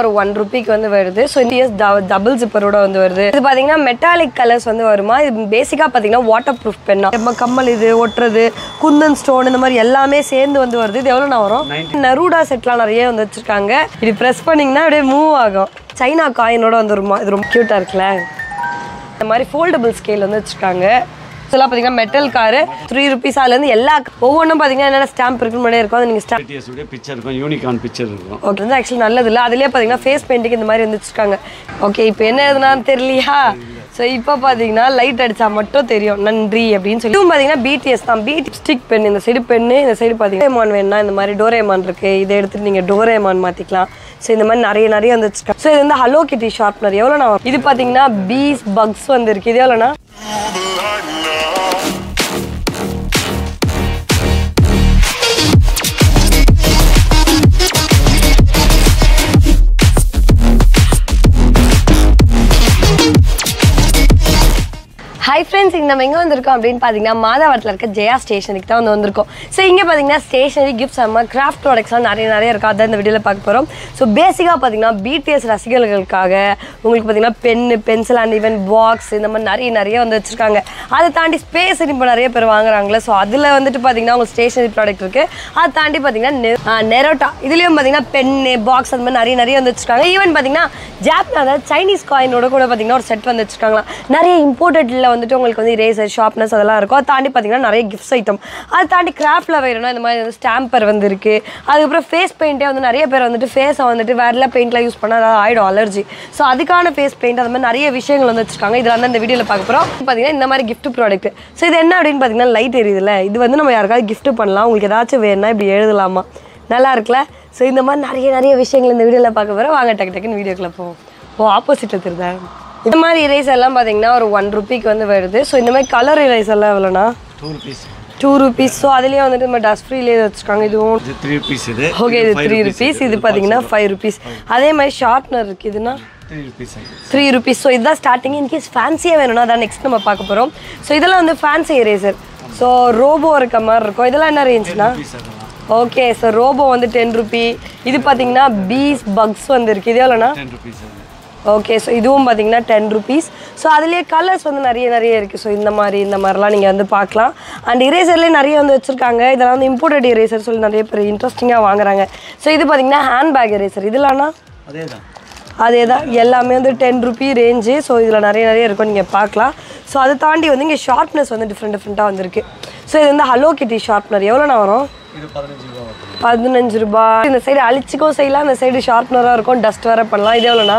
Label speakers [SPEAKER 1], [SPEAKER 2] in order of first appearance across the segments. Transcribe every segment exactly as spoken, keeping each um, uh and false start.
[SPEAKER 1] ஒரு one ரூபாய்க்கு வந்து வருது. சோ இது டபுள் ஜிப்பரோட வந்து வருது. இது பாத்தீங்கன்னா மெட்டாலிக் கலர்ஸ் வந்து வருமா. இது பேசிக்கா பாத்தீங்கன்னா வாட்டர் ப்ரூஃப் பென்னா. நம்ம கம்மல் இது ஒட்றது குந்தன் ஸ்டோன் இந்த மாதிரி எல்லாமே சேர்ந்து வந்து வருது. இது எவ்வளவு நான் வரும்? நரூடா செட்லாம் நிறைய வந்து வச்சிருக்காங்க. இது பிரஸ் பண்ணீங்கன்னா அப்படியே மூவ் ஆகும். சைனா காயினோட வந்து வருமா. இது ரொம்ப கியூட்டா இருக்குல்ல. இந்த மாதிரி ஃபோல்டபிள் ஸ்கேல் வந்து வச்சிருக்காங்க. இதெல்லாம் பார்த்தீங்கன்னா மெட்டல் காரு த்ரீ ருபீஸ் அதுலேருந்து எல்லா ஒவ்வொன்றும் பார்த்தீங்கன்னா என்னென்ன ஸ்டாம்ப் இருக்குன்னு முன்னாடி இருக்கும். அது நீங்கள் ஸ்டாம்ப்
[SPEAKER 2] பிக்சர் இருக்கும், யூனிகான் பிக்சர் இருக்கும்.
[SPEAKER 1] ஓகே வந்து ஆக்சுவலி நல்லது இல்லை. அதுலேயே பார்த்தீங்கன்னா ஃபேஸ் பெயிண்டிங் இந்த மாதிரி வந்து வச்சுருக்காங்க. ஓகே இப்போ என்ன எதுனான்னு தெரியலையா. ஸோ இப்போ பார்த்தீங்கன்னா லைட் அடித்தா மட்டும் தெரியும் நன்றி அப்படின்னு சொல்லி. இதுவும் பார்த்தீங்கன்னா பிடிஎஸ் தான். Beat stick pen. இந்த சைடு பென்னு, இந்த சைடு பார்த்தீங்கன்னா டோரேமான் வேணும்னா இந்த மாதிரி டோரேமான் இருக்குது. இதை எடுத்துகிட்டு நீங்கள் டோரேமான் மாற்றிக்கலாம். ஸோ இந்த மாதிரி நிறைய நிறைய வந்து வச்சுருக்காங்க. ஸோ இது வந்து ஹலோ கிட்டி ஷார்ப்னர். எவ்வளோண்ணா இது பார்த்தீங்கன்னா பீஸ் பக்ஸ் வந்து இருக்குது. இது எவ்வளோண்ணா? ஹாய் ஃப்ரெண்ட்ஸ், இங்கே நம்ம எங்கே வந்திருக்கோம் அப்படின்னு பார்த்தீங்கன்னா மாதவரத்தில் இருக்க ஜயா ஸ்டேஷனரிக்கு தான் வந்து வந்திருக்கோம். ஸோ இங்கே பார்த்தீங்கன்னா ஸ்டேஷனரி கிஃப்ட்ஸ் நம்ம கிராஃப்ட் ப்ராடக்ட்ஸ்லாம் நிறைய நிறைய இருக்கும். அதான் இந்த வீடியோவில் பார்க்க போகிறோம். ஸோ பேசிக்காக பார்த்தீங்கன்னா பிடிஎஸ் ரசிகர்களுக்காக உங்களுக்கு பார்த்தீங்கன்னா pen, pencil and even box இந்த மாதிரி நிறைய நிறைய வந்து வச்சுருக்காங்க. அதை தாண்டி ஸ்பேஸ் இப்போ நிறைய பேர் வாங்குறாங்களே. ஸோ அதில் வந்துட்டு பார்த்தீங்கன்னா உங்களுக்கு ஸ்டேஷனரி ப்ராடக்ட் இருக்குது. அதை தாண்டி பார்த்தீங்கன்னா நெரோட்டா இதுலேயும் பார்த்தீங்கன்னா பென்னு, பாக்ஸ் அந்த மாதிரி நிறைய நிறைய வந்து வச்சுருக்காங்க. ஈவன் பார்த்தீங்கன்னா ஜாப் அதாவது சைனீஸ் காயினோட கூட பார்த்தீங்கன்னா ஒரு செட் வந்து வச்சுருக்காங்களா. நிறைய இம்போர்ட்டடில் வந்துட்டு உங்களுக்கு வந்து ரேசர் ஷார்ப்னஸ் அதெல்லாம் இருக்கும். அதை தாண்டி பார்த்தீங்கன்னா நிறைய கிஃப்ட்ஸ் ஐட்டம். அதை தாண்டி கிராஃப்டில் வேணும்னா இந்த மாதிரி வந்து ஸ்டாம்பர் வந்து இருக்குது. அதுக்கப்புறம் ஃபேஸ் பெயிண்ட்டே வந்து நிறைய பேர் வந்துட்டு ஃபேஸை வந்துட்டு வேறெல்லாம் பெயிண்ட்லாம் யூஸ் பண்ணால் அதாவது ஆயிடும் அலர்ஜி. ஸோ அதுக்கான ஃபேஸ் பெயிண்ட் அந்த மாதிரி நிறைய விஷயங்கள் வந்து வச்சுருக்காங்க. இதில் வந்து இந்த வீடியோவில் பார்க்க போகிறோம். பார்த்தீங்கன்னா இந்த மாதிரி கிஃப்ட் ப்ராடக்ட். ஸோ இது என்ன அப்படின்னு பார்த்தீங்கன்னா லைட் எரியுதுல்ல. இது வந்து நம்ம யாருக்காவது கிஃப்ட் பண்ணலாம். உங்களுக்கு ஏதாச்சும் வேணும்னா இப்படி எழுதலாமா, நல்லா இருக்குல்ல. ஸோ இந்த மாதிரி நிறைய நிறைய விஷயங்கள் இந்த வீடியோவில் பார்க்க போகிறோம். வாங்க டக்கு டக்குன்னு வீடியோக்குள்ளே போவோம். ஓ ஆப்போசிட்டில் தெரியுதா. இந்த மாதிரி இரேசர் எல்லாம் பார்த்தீங்கன்னா ஒரு ஒன் ருபீக்கு வந்து வருது. ஸோ இந்த மாதிரி கலர் இரேசர் எல்லாம் எவ்வளோண்ணா? Two rupees two rupees. So அதுலேயே வந்துட்டு நம்ம டஸ்ட் ஃப்ரீலேயே வச்சுருக்காங்க. இதுவும்
[SPEAKER 2] த்ரீ ருபீஸ். இது
[SPEAKER 1] ஓகே இது த்ரீ ருபீஸ். இது பார்த்தீங்கன்னா ஃபைவ் ருபீஸ். அதே மாதிரி ஷார்ப்னர் இருக்குது. இதுனா த்ரீ ருபீஸ். ஸோ இதுதான் ஸ்டார்டிங். இன்கேஸ் ஃபேன்சியாக வேணும்னா அதான் நெக்ஸ்ட் நம்ம பார்க்க போகிறோம். ஸோ இதெல்லாம் வந்து ஃபேன்சி இரேசர். ஸோ ரோபோ இருக்க மாதிரி இருக்கும். இதெல்லாம் என்ன ரேஞ்சுனா? ஓகே ஸோ ரோபோ வந்து டென் ருபீ. இது பார்த்தீங்கன்னா பீஸ் பக்ஸ் வந்து இருக்குது. இது எவ்வளோண்ணா? ஓகே ஸோ இதுவும் பார்த்தீங்கன்னா டென் ருபீஸ். ஸோ அதுலேயே கலர்ஸ் வந்து நிறைய நிறைய இருக்குது. ஸோ இந்த மாதிரி இந்த மாதிரிலாம் நீங்கள் வந்து பார்க்கலாம். அண்ட் இரேசர்லேயே நிறைய வந்து வச்சுருக்காங்க. இதெல்லாம் வந்து இம்போர்ட்டட் இரேசர் சொல்லி நிறைய பேர் இன்ட்ரெஸ்டிங்காக வாங்குறாங்க. ஸோ இது பார்த்தீங்கன்னா ஹேண்ட் பேக் இரேசர். இதெல்லாம்னா
[SPEAKER 2] அதே தான்
[SPEAKER 1] அதே தான் எல்லாமே வந்து டென் ருபீ ரேஞ்சு. ஸோ இதில் நிறைய நிறைய இருக்கும், நீங்கள் பார்க்கலாம். ஸோ அதை தாண்டி வந்து இங்கே ஷார்ப்னஸ் வந்து டிஃப்ரெண்ட் டிஃப்ரெண்ட்டாக வந்துருக்கு. ஸோ இது வந்து ஹலோ கிட்டி ஷார்ப்னர். எவ்வளோண்ணா வரும்? பதினஞ்சு ரூபா. இந்த சைடு அழிச்சிக்கும் செய்யலாம், இந்த சைடு ஷார்ப்னராக இருக்கும், டஸ்ட் வேறு பண்ணலாம். இது எவ்வளோண்ணா?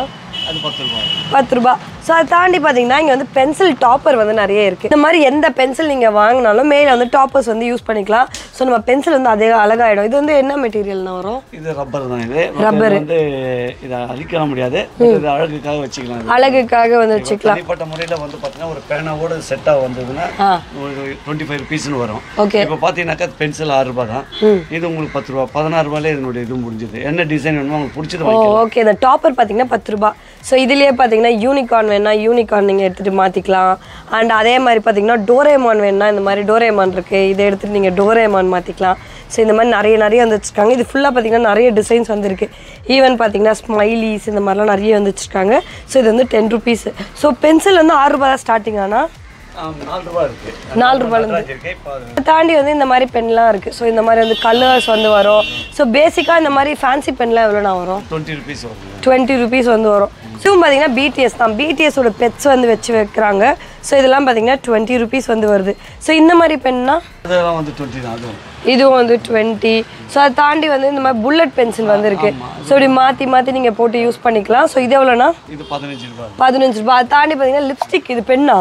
[SPEAKER 1] பத்து ரூபா. ஸோ அதை தாண்டி பார்த்தீங்கன்னா இங்கே வந்து பென்சில் டாப்பர் வந்து நிறைய இருக்குது. இந்த மாதிரி எந்த பென்சில் நீங்கள் வாங்கினாலும் மேலே வந்து டாப்பர்ஸ் வந்து யூஸ் பண்ணிக்கலாம். ஸோ நம்ம பென்சில் வந்து அதே அழகாயிடும். இது வந்து என்ன மெட்டீரியல்னா வரும்? இது ரப்பர் தான். இது ரப்பர் வந்து இதை அழிக்க முடியாது, இது அழகுக்காக வச்சுக்கலாம். அழகுக்காக வந்து வச்சுக்கலாம். தனிப்பட்ட முறையில் வந்து பார்த்தீங்கன்னா ஒரு பேனாவோட செட்டாக வந்ததுன்னா ஒரு டுவெண்ட்டி ஃபைவ் ருபீஸ்னு வரும். ஓகே இப்போ பார்த்தீங்கன்னாக்கா பென்சில் ஆறு ரூபா தான். இது உங்களுக்கு பத்து ரூபா. பதினாறு ரூபாயிலே இதனுடைய இது முடிஞ்சது. என்ன டிசைன் வேணுமோ உங்களுக்கு பிடிச்சது. ஓகே இந்த டாப்பர் பார்த்தீங்கன்னா பத்து ரூபா. ஸோ இதுலேயே பார்த்தீங்கன்னா யூனிகார்ன் வேணா யூனிகார்ன் நீங்கள் எடுத்துகிட்டு மாற்றிக்கலாம். அண்ட் அதே மாதிரி பார்த்தீங்கன்னா டோரேமான் வேணுன்னா இந்த மாதிரி டோரேமான் இருக்குது. இதை எடுத்துகிட்டு நீங்கள் டோரேமான் மாற்றிக்கலாம். ஸோ இந்த மாதிரி நிறைய நிறைய வந்து வச்சுருக்காங்க. இது ஃபுல்லாக பார்த்தீங்கன்னா நிறைய டிசைன்ஸ் வந்துருக்கு. ஈவன் பார்த்தீங்கன்னா ஸ்மைலிஸ் இந்த மாதிரிலாம் நிறைய வந்து வச்சுருக்காங்க. ஸோ இது வந்து டென் ருபீஸ். ஸோ பென்சில் வந்து ஆறு ரூபா தான் ஸ்டார்டிங். ஆனால் நாலு ரூபாயிலேருந்து தாண்டி வந்து இந்த மாதிரி பென்லாம் இருக்குது. ஸோ இந்த மாதிரி வந்து கலர்ஸ் வந்து வரும். ஸோ பேசிக்காக இந்த மாதிரி ஃபேன்சி பென்லாம் எவ்வளோண்ணா வரும்? டுவெண்ட்டி ருபீஸ் வரும். டுவெண்ட்டி ருபீஸ் வந்து வரும். இதுவும் பார்த்தீங்கன்னா பிடிஎஸ் தான். பிடிஎஸோட பெட்ஸ் வந்து வச்சு வைக்கிறாங்க. ஸோ இதெல்லாம் பார்த்தீங்கன்னா டுவெண்ட்டி ருபீஸ் வந்து வருது. ஸோ இந்த மாதிரி பென்னா இதெல்லாம் வந்து டுவெண்ட்டி தான். இதுவும் வந்து டுவெண்ட்டி. ஸோ அதை தாண்டி வந்து இந்த மாதிரி புல்லட் பென்சில் வந்து இருக்குது. ஸோ இப்படி மாற்றி மாற்றி நீங்கள் போட்டு யூஸ் பண்ணிக்கலாம். ஸோ இது எவ்வளோண்ணா? இது பதினஞ்சு ரூபா. பதினஞ்சு ரூபா. அதை தாண்டி பார்த்தீங்கன்னா லிப்ஸ்டிக். இது பென்னா?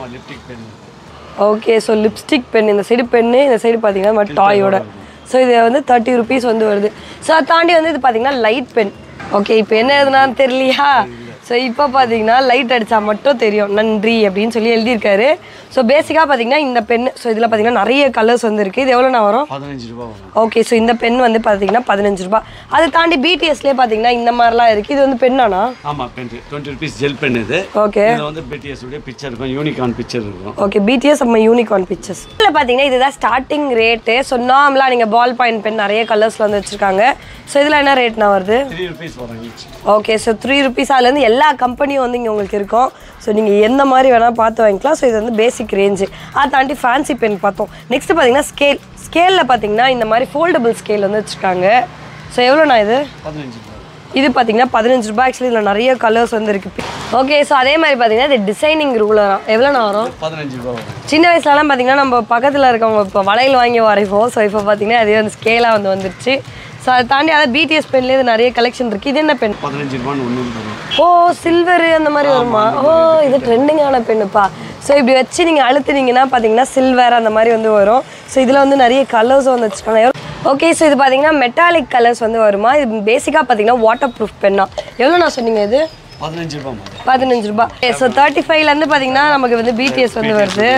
[SPEAKER 1] Okay so lipstick pen. இந்த சைடு பென்னு, இந்த சைடு பார்த்தீங்கன்னா மாதிரி டாயோட. ஸோ இது வந்து தேர்ட்டி ருபீஸ் வந்து வருது. ஸோ அதை தாண்டி வந்து இது பார்த்தீங்கன்னா லைட் பென். ஓகே இப்போ என்ன எதுனான்னு தெரியலையா. ஸோ இப்போ பார்த்தீங்கன்னா லைட் அடித்தா மட்டும் தெரியும் நன்றி அப்படின்னு சொல்லி எழுதியிருக்காரு. ஸோ பேசிக்காக பார்த்தீங்கன்னா இந்த பென், ஸோ இதில் பார்த்தீங்கன்னா நிறைய கலர்ஸ் வந்து இருக்குது. இது எவ்வளோண்ணா வரும்?
[SPEAKER 2] பதினஞ்சு ரூபா வரும்.
[SPEAKER 1] ஓகே, ஸோ இந்த பென் வந்து பார்த்தீங்கன்னா பதினஞ்சு ரூபா. அதை தாண்டி பிடிஎஸ்லேயே பார்த்தீங்கன்னா இந்த மாதிரிலாம் இருக்குது. இது வந்து பெண்ணாண்ணா?
[SPEAKER 2] ஆமாம், pen twenty rupees gel pen இது.
[SPEAKER 1] ஓகே,
[SPEAKER 2] இதில் வந்து பிடிஎஸ் உடைய பிக்சர் இருக்கும், யூனிகார்ன் பிக்சர் இருக்கும்.
[SPEAKER 1] ஓகே, பிடிஎஸ் நம்ம யூனிகார்ன் பிக்சர்ஸ். இதில் பார்த்தீங்கன்னா இதுதான் ஸ்டார்டிங் ரேட்டு. ஸோ நார்மலாக நீங்கள் பால் பாயிண்ட் பென் நிறைய கலர்ஸில் வந்து வச்சுருக்காங்க. ஸோ இதில் என்ன ரேட்னா வருது?
[SPEAKER 2] த்ரீ ருபீஸ் வரும்.
[SPEAKER 1] Okay, so three rupees. அதுலேருந்து எல்லா கம்பெனியும் வந்து இங்கே உங்களுக்கு இருக்கும். ஸோ நீங்கள் எந்த மாதிரி வேணால் பார்த்து வாங்கிக்கலாம். ஸோ இது வந்து பேசிக் ரேஞ்சு. அதை தாண்டி ஃபேன்சி பென் பார்த்தோம். நெக்ஸ்ட்டு பார்த்தீங்கன்னா ஸ்கேல். ஸ்கேலில் பார்த்தீங்கன்னா இந்த மாதிரி ஃபோல்டபுள் ஸ்கேல் வந்து வச்சுருக்காங்க. ஸோ எவ்வளோண்ணா இது?
[SPEAKER 2] பதினஞ்சு ரூபா.
[SPEAKER 1] இது பார்த்தீங்கன்னா பதினஞ்சு ரூபாய். ஆக்சுவலி இதில் நிறைய கலர்ஸ் வந்து இருக்குது. ஓகே, ஸோ அதே மாதிரி பார்த்தீங்கன்னா இது டிசைனிங் ரூலரா எவ்வளோண்ணா வரும்?
[SPEAKER 2] பதினஞ்சு ரூபா வரும்.
[SPEAKER 1] சின்ன வயசுலலாம் பார்த்தீங்கன்னா நம்ம பக்கத்தில் இருக்கவங்க இப்போ வளையல் வாங்கி வரைப்போம். ஸோ இப்போ பார்த்தீங்கன்னா அதே வந்து ஸ்கேலாக வந்து வந்துருச்சு. ஸோ அதை தாண்டி அதாவது பிடிஎஸ் பென்லேயே நிறைய கலெக்ஷன் இருக்குது. இது என்ன பென்?
[SPEAKER 2] பதினஞ்சு ரூபான்னு ஒன்று வரும்.
[SPEAKER 1] ஓ, சில்வரு அந்த மாதிரி வருமா? ஓ, இது ட்ரெண்டிங்கான பெண்ணுப்பா. ஸோ இப்படி வச்சு நீங்கள் அழுத்துனீங்கன்னா பார்த்தீங்கன்னா சில்வர் அந்த மாதிரி வந்து வரும். ஸோ இதில் வந்து நிறைய கலர்ஸும் வந்து வச்சுருக்காங்க. ஓகே, ஸோ இது பார்த்தீங்கன்னா மெட்டாலிக் கலர்ஸ் வந்து வருமா? இது பேசிக்காக பார்த்தீங்கன்னா வாட்டர் ப்ரூஃப் பென்னா. எவ்வளோ நான் சொன்னீங்க இது?
[SPEAKER 2] பதினஞ்சு ரூபா.
[SPEAKER 1] பதினஞ்சு ரூபா. ஸோ தேர்ட்டி ஃபைவ்லேருந்து பார்த்தீங்கன்னா நமக்கு வந்து பிடிஎஸ் வந்து வருது.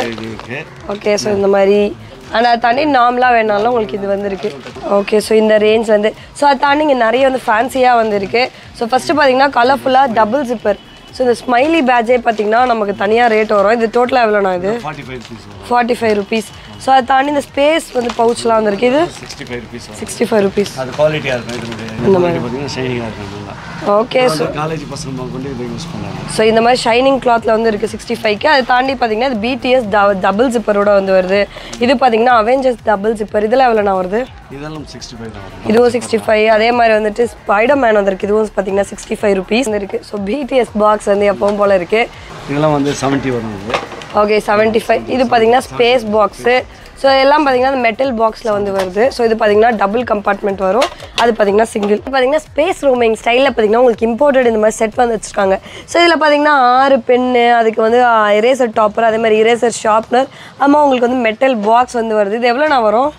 [SPEAKER 1] ஓகே, ஸோ இந்த மாதிரி. அண்ட் அதை தாண்டி நார்மலாக வேணாலும் உங்களுக்கு இது வந்து இருக்குது. ஓகே, ஸோ இந்த ரேஞ்ச்லேருந்து. ஸோ அதை தாண்டி இங்கே நிறைய வந்து ஃபேன்சியாக வந்து இருக்குது. ஸோ ஃபஸ்ட்டு பார்த்தீங்கன்னா கலர்ஃபுல்லாக டபுள் ஜிப்பர். ஸோ இந்த ஸ்மைலி பேட்சே பார்த்தீங்கன்னா நமக்கு தனியாக ரேட் வரும். இது டோட்டலாக எவ்வளோண்ணா? இது ஃபார்ட்டி ஃபைவ் ருபீஸ். ஸோ அதை தாண்டி இந்த ஸ்பேஸ் வந்து பவுச்லாம் வந்து இருக்குது. இது
[SPEAKER 2] sixty five rupees.
[SPEAKER 1] Sixty five rupees.
[SPEAKER 2] அது குவாலிட்டியாக இருக்கும். இந்த மாதிரி பார்த்தீங்கன்னா ஷைனிங்காக இருக்கும்.
[SPEAKER 1] ஓகே, ஸோ
[SPEAKER 2] காலேஜ் பசங்க கொண்டு இதை யூஸ் பண்ணாங்க.
[SPEAKER 1] ஸோ இந்த மாதிரி ஷைனிங் கிளாத்தில் வந்து இருக்குது சிக்ஸ்டி ஃபைவ்க்கு. அதை தாண்டி பார்த்தீங்கன்னா இது பிடிஎஸ் டபுள் ஜிப்பரோட வந்து வருது. இது பார்த்தீங்கன்னா அவெஞ்சர்ஸ் டபுள் ஜிப்பர். இதில் எவ்வளோண்ணா வருது?
[SPEAKER 2] இதெல்லாம் சிக்ஸ்டி ஃபைவ் தான்.
[SPEAKER 1] இதுவும் சிக்ஸ்டி ஃபைவ். அதே மாதிரி வந்துட்டு ஸ்பைடர் மேன் வந்துருக்கு. இதுவும் பார்த்தீங்கன்னா சிக்ஸ்டி ஃபைவ் ருபீஸ் இருக்குது. ஸோ பிடிஎஸ் பாக்ஸ் வந்து எப்பவும் போல் இருக்குது.
[SPEAKER 2] இதெல்லாம் வந்து செவன்ட்டி வரும்.
[SPEAKER 1] Okay, seventy five. இது பார்த்தீங்கன்னா ஸ்பேஸ் பாக்ஸு. ஸோ எல்லாம் பார்த்தீங்கன்னா அந்த மெட்டல் பாக்ஸில் வந்து வருது. ஸோ இது பார்த்தீங்கன்னா டபுள் கம்பார்ட்மெண்ட் வரும். அது பார்த்தீங்கன்னா சிங்கிள். பார்த்தீங்கன்னா ஸ்பேஸ் ரூமிங் ஸ்டைலில் பார்த்தீங்கன்னா உங்களுக்கு இம்போர்ட்டட் இந்த மாதிரி செட் வந்து வச்சுருக்காங்க. ஸோ இதில் பார்த்தீங்கன்னா ஆறு பென்னு, அதுக்கு வந்து இரேசர் டாப்பர், அதே மாதிரி இரேசர் ஷார்ப்னர், அம்மா உங்களுக்கு வந்து மெட்டல் பாக்ஸ் வந்து வருது. இது எவ்வளோண்ணா வரும்?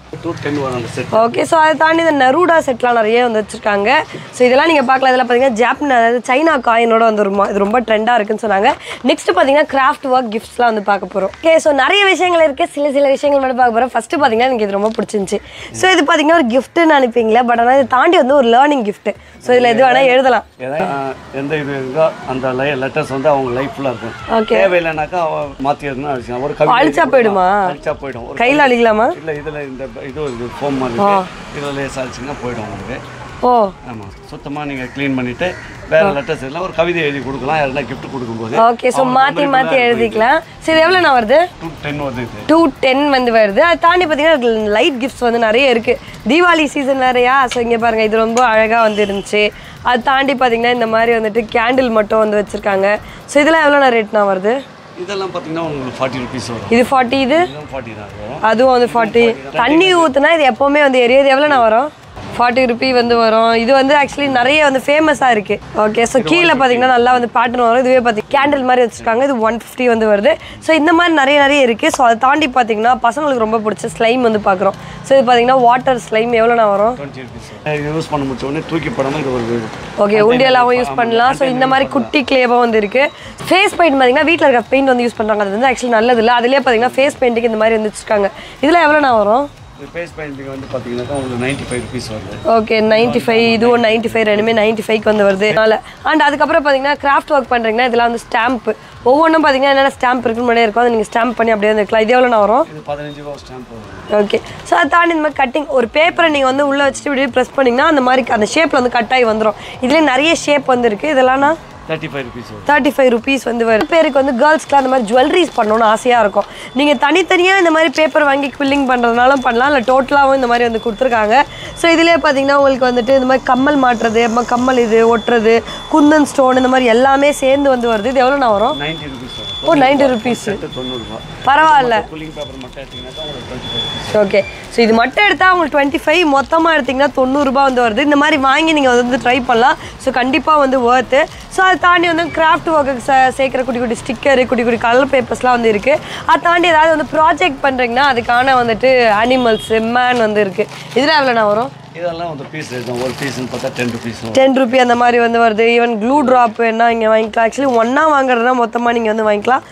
[SPEAKER 1] ஓகே, ஸோ அதை தாண்டி இந்த நரூடா செட்லாம் நிறைய வந்து வச்சுருக்காங்க. ஸோ இதெல்லாம் நீங்கள் பார்க்கலாம். இதெல்லாம் பார்த்தீங்கன்னா ஜாப்பன், அதாவது சைனா காயினோட வந்து வருமா. இது ரொம்ப ட்ரெண்டாக இருக்குன்னு சொன்னாங்க. நெக்ஸ்ட் பார்த்தீங்கன்னா கிராஃப்ட் ஒர்க் கிஃப்ட்ஸ்லாம் வந்து பார்க்க போகிறோம். ஓகே, ஸோ நிறைய விஷயங்கள் இருக்குது. சில சில விஷயங்கள் மட்டும் பார்க்க போகிறோம். ஃபஸ்ட்டு பார்த்தீங்கன்னா எனக்கு இது ரொம்ப பிடிச்சிருந்துச்சு. ஸோ இது பார்த்தீங்கன்னா ஒரு கிஃப்ட்டுன்னு நினைப்பீங்களா, பட் ஆனால் இதை தாண்டி வந்து ஒரு லேர்னிங் கிஃப்ட்டு. ஸோ இதில் எது வேணால் எழுதலாம்.
[SPEAKER 2] எந்த இது இருக்கோ அந்த லெட்டர்ஸ் வந்து அவங்க லைஃப் ஃபுல்லாக இருக்கும். ஓகே, தேவையில்லைனாக்கா மாற்றி எழுதுனா ஒரு கவிதை அழிச்சா போயிடுமா? அழிச்சா போயிடும்.
[SPEAKER 1] கையில் அழிக்கலாமா?
[SPEAKER 2] இல்லை, இதில் இந்த இது ஒரு ஃபோம் மாதிரி இருக்குது. இதில் லேசாக அழிச்சிங்கன்னா போயிடும் உங்களுக்கு.
[SPEAKER 1] ஓ,
[SPEAKER 2] ஆமாம், சுத்தமாக நீங்கள் க்ளீன் பண்ணிவிட்டு வேறு லெட்டர்ஸ் எல்லாம் ஒரு கவிதை எழுதி கொடுக்கலாம். யாருன்னா கிஃப்ட் கொடுக்கும்போது.
[SPEAKER 1] ஓகே, ஸோ மாற்றி மாற்றி எழுதிக்கலாம். சரி, எவ்வளோ நான் வருது?
[SPEAKER 2] டூ டென் வருது.
[SPEAKER 1] டூ டென் வந்து வருது. அதை தாண்டி பார்த்தீங்கன்னா லைட் கிஃப்ட்ஸ் வந்து நிறைய இருக்குது. தீபாவளி சீசன் வேறையா. ஸோ இங்கே பாருங்கள், இது ரொம்ப அழகாக வந்து இருந்துச்சு. அதை தாண்டி பார்த்தீங்கன்னா இந்த மாதிரி வந்துட்டு கேண்டில் மட்டும் வந்து வச்சுருக்காங்க. ஸோ இதெல்லாம் எவ்வளோ ரேட்னா வருது?
[SPEAKER 2] இதெல்லாம் பார்த்தீங்கன்னா உங்களுக்கு ஃபார்ட்டி ருபீஸ் வரும்.
[SPEAKER 1] இது ஃபார்ட்டி. இது
[SPEAKER 2] ஃபார்ட்டி தான் வரும்.
[SPEAKER 1] அதுவும் வந்து ஃபார்ட்டி. தண்ணி ஊற்றுனா இது எப்போவுமே வந்து எரியாது. எவ்வளோ நான் வரும்? ஃபார்ட்டி ருபி வந்து வரும். இது வந்து ஆக்சுவலி நிறைய வந்து ஃபேமஸாக இருக்குது. ஓகே, ஸோ கீழே பார்த்தீங்கன்னா நல்லா வந்து பேட்டர்ன் வரும். இதுவே பார்த்தி கேண்டில் மாதிரி வச்சுருக்காங்க. இது ஒன் ஃபிஃப்டி வந்து வருது. ஸோ இந்த மாதிரி நிறைய நிறைய இருக்குது. ஸோ அதை தாண்டி பார்த்தீங்கன்னா பசங்களுக்கு ரொம்ப பிடிச்ச ஸ்லைம் வந்து பார்க்குறோம். ஸோ இது பார்த்தீங்கன்னா வாட்டர் ஸ்லைம் எவ்வளோண்ணா வரும்?
[SPEAKER 2] யூஸ் பண்ண முடிச்ச உடனே தூக்கி போடாமல் இது ஒரு
[SPEAKER 1] ஓகே, உண்டியலாகவும் யூஸ் பண்ணலாம். ஸோ இந்த மாதிரி குட்டி கிளேவாக வந்து இருக்குது. ஃபேஸ் பெயிண்ட் பார்த்தீங்கன்னா வீட்டில் இருக்க பெயிண்ட் வந்து யூஸ் பண்ணுறாங்க. அது வந்து ஆக்சுவலி நல்லது இல்லை. அதிலே பார்த்தீங்கன்னா ஃபேஸ் பெயிண்ட்டுக்கு இந்த மாதிரி வந்து வச்சுருக்காங்க. இதில் எவ்வளோண்ணா வரும்?
[SPEAKER 2] ஃபேஸ் பெயிண்டிங் வந்து பார்த்தீங்கன்னா உங்களுக்கு நைன்ட்டி ஃபைவ் ருபீஸ் வருது.
[SPEAKER 1] Okay, ninety five. இதுவும் நைன்ட்டி ஃபைவ். ரெண்டுமே நைன்ட்டி ஃபைவ்க்கு வந்து வருது. அதனால் அண்ட் அதுக்கப்புறம் பார்த்தீங்கன்னா கிராஃப்ட் ஒர்க் பண்ணுறீங்கன்னா இதெல்லாம் வந்து ஸ்டாம்ப்பு. ஒவ்வொன்றும் பார்த்தீங்கன்னா என்னென்ன ஸ்டாம்ப் இருக்குன்னு முன்னாடியே இருக்கும். அதை நீங்கள் ஸ்டாம்ப் பண்ணி அப்படியே வந்து இருக்கலாம். இது எவ்வளோ வரும்?
[SPEAKER 2] இது பதினஞ்சு ரூபா ஸ்டாம்ப் வரும்.
[SPEAKER 1] ஓகே, ஸோ அதை தாண்டி இந்த மாதிரி கட்டிங் ஒரு பேப்பரை நீங்கள் வந்து உள்ளே வச்சுட்டு இப்படியே ப்ரெஸ் பண்ணிங்கன்னா அந்த மாதிரி அந்த ஷேப்பில் வந்து கட் ஆகி வந்துடும். இதுலேயே நிறைய ஷேப் வந்து இருக்குது. இதெல்லாம்
[SPEAKER 2] thirty five rupees
[SPEAKER 1] thirty five rupees வந்து வரும். பேருக்கு வந்து கேர்ள்ஸ்க்குலாம் அந்த மாதிரி ஜுவல்லரிஸ் பண்ணணும்னு ஆசையாக இருக்கும். நீங்கள் தனித்தனியாக இந்த மாதிரி பேப்பர் வாங்கி குவில்லிங் பண்ணுறதுனாலும் பண்ணலாம், இல்லை டோட்டலாகவும் இந்த மாதிரி வந்து கொடுத்துருக்காங்க. ஸோ இதிலே பார்த்தீங்கன்னா உங்களுக்கு வந்துட்டு இந்த மாதிரி கம்மல் மாட்டுறது, அம்மா கம்மல் இது ஒட்டுறது, குந்தன் ஸ்டோன், இந்த மாதிரி எல்லாமே சேர்ந்து வந்து வருது. இது எவ்வளோ வரும்?
[SPEAKER 2] நைன்ட்டி ருபீஸ் வரும்.
[SPEAKER 1] Oh, ninety rupees.
[SPEAKER 2] தொண்ணூறுபா.
[SPEAKER 1] பரவாயில்ல.
[SPEAKER 2] கூலிங் பேப்பர் மட்டும் எடுத்தீங்கன்னா உங்களுக்கு டுவெண்ட்டி ஃபைவ்.
[SPEAKER 1] ஓகே, ஸோ இது மட்டும் எடுத்தால் உங்களுக்கு டுவெண்ட்டி ஃபைவ், மொத்தமாக எடுத்திங்கன்னா தொண்ணூறுரூபா வந்து வருது. இந்த மாதிரி வாங்கி நீங்கள் வந்து ட்ரை பண்ணலாம். ஸோ கண்டிப்பாக வந்து ஒர்த்து. ஸோ அதை தாண்டி வந்து கிராஃப்ட் ஒர்க்கு சே சேர்க்குற குட்டி குட்டி ஸ்டிக்கரு, குட்டி குட்டி கலர் பேப்பர்ஸ்லாம் வந்து இருக்குது. அதை தாண்டி ஏதாவது வந்து ப்ராஜெக்ட் பண்ணுறீங்கன்னா அதுக்கான வந்துட்டு அனிமல்ஸு மேன் வந்து இருக்குது. இதில் எவ்வளோண்ணா வரும்?
[SPEAKER 2] இதெல்லாம் வந்து பீஸ் இருக்கும் ஒரு பீஸ்னு பார்த்தா டென் ருபீஸ்
[SPEAKER 1] டென் ருபி அந்த மாதிரி வந்து வருது. ஈவன் க்ளூ ட்ராப் வேணா இங்கே வாங்கிக்கலாம். ஆக்சுவலி ஒன்றா வாங்குறதுனா மொத்தமாக நீங்கள் வந்து வாங்கிக்கலாம்.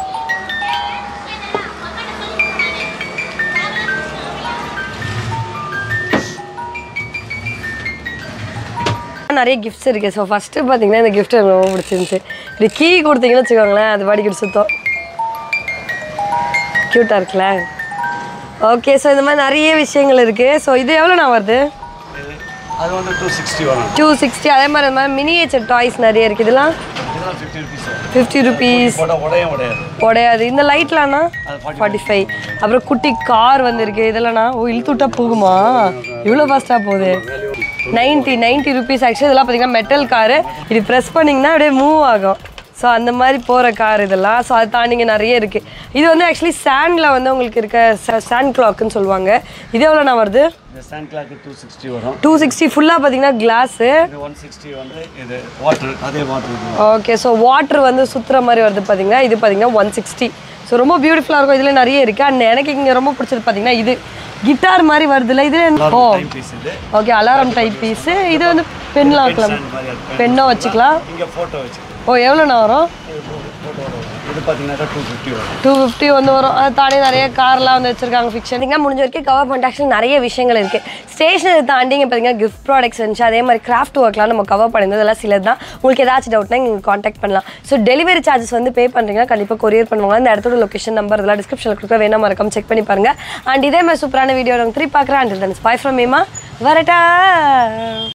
[SPEAKER 1] நிறைய கிஃப்ட்ஸ் இருக்குது. ஸோ ஃபஸ்ட்டு பார்த்தீங்கன்னா இந்த கிஃப்ட் எனக்கு ரொம்ப பிடிச்சிருந்துச்சு. இது கீ கொடுத்தீங்கன்னு வச்சுக்கோங்களேன், அது பாடிக்கிட்டு சுத்தம் க்யூட்டாக இருக்குல்ல. ஓகே, ஸோ இந்த மாதிரி நிறைய விஷயங்கள் இருக்குது. ஸோ இது எவ்வளோ நான் வருது?
[SPEAKER 2] அது வந்து டூ சிக்ஸ்டி வரும்.
[SPEAKER 1] டூ சிக்ஸ்டி அதே மாதிரி இந்த மாதிரி மினியேச்சர் டாய்ஸ் நிறைய இருக்குது. இதெல்லாம் ஃபிஃப்டி ருபீஸ் உடையாது. இந்த லைட்லாம்னா ஃபார்ட்டி ஃபைவ். அப்புறம் குட்டி கார் வந்துருக்கு. இதெல்லாம்ண்ணா ஓ இழுத்துட்டா போகுமா? இவ்வளோ ஃபாஸ்ட்டாக போகுது. Ninety ninety rupees. ஆக்சுவலி இதெல்லாம் பார்த்தீங்கன்னா மெட்டல் காரு. இது ப்ரெஸ் பண்ணிங்கன்னா அப்படியே மூவ் ஆகும். ஸோ அந்த மாதிரி போகிற கார் இதெல்லாம். ஸோ அதை தாண்டிங்க நிறைய இருக்குது. இது வந்து ஆக்சுவலி சாண்டில் வந்து உங்களுக்கு இருக்க சாண்ட் கிளாக்குன்னு சொல்லுவாங்க. இது எவ்வளோ நான் வருது?
[SPEAKER 2] சாண்ட் கிளாக்கு டூ சிக்ஸ்டி வரும்.
[SPEAKER 1] டூ சிக்ஸ்டி ஃபுல்லாக பார்த்தீங்கன்னா கிளாஸு.
[SPEAKER 2] ஒன் சிக்ஸ்டி வந்து இது வாட்டர். அதே வாட்டர்.
[SPEAKER 1] ஓகே, ஸோ வாட்ரு வந்து சுற்றுற மாதிரி வருது பார்த்தீங்கன்னா. இது பார்த்தீங்கன்னா ஒன் சிக்ஸ்டி. ஸோ ரொம்ப பியூட்டிஃபுல்லாக இருக்கும். இதில் நிறைய இருக்குது. அண்ட் எனக்கு இங்கே ரொம்ப பிடிச்சது பார்த்தீங்கன்னா இது கிட்டார் மாதிரி வருதுல்ல. இது oh okay, alarm type piece. இது வந்து பென்லாம் வைக்கலாம், பென்னும் வச்சுக்கலாம். ஓ எவ்வளோண்ணா வரும்?
[SPEAKER 2] இது பார்த்தீங்கன்னா டூ ஃபிஃப்டி வரும்.
[SPEAKER 1] டூ ஃபிஃப்டி வந்து வரும். அதை தாண்டி நிறைய கார்லாம் வந்து வச்சிருக்காங்க ஃபிக்ஷன். நீங்கள் முடிஞ்ச வரைக்கும் கவர் பண்ணிட்டு ஆக்சுவலி நிறைய விஷயங்கள் இருக்குது. ஸ்டேஷனரி தாண்டி இங்கே பார்த்தீங்கன்னா கிஃப்ட் ப்ராடக்ட்ஸ் இருந்துச்சு. அதே மாதிரி கிராஃப்ட் ஒர்க்லாம் நம்ம கவர் பண்ணியிருந்தது எல்லாம் சிலது தான். உங்களுக்கு ஏதாச்சும் டவுட்னா நீங்கள் காண்டாக்ட் பண்ணலாம். ஸோ டெலிவரி சார்ஜஸ் வந்து பே பண்ணுறீங்கன்னா கண்டிப்பாக கொரியர் பண்ணுவாங்க. இந்த இடத்தோட லொக்கேஷன் நம்பர் இதெல்லாம் டிஸ்கிரிப்ஷனில் கொடுக்க வேணாம், மறக்காம செக் பண்ணி பாருங்கள். அண்ட் இதே மாதிரி சூப்பரான வீடியோ நாங்கள் த்ரீ பார்க்குறேன். அண்ட் தென் பை ஃப்ரம் மீமா வரட்டா.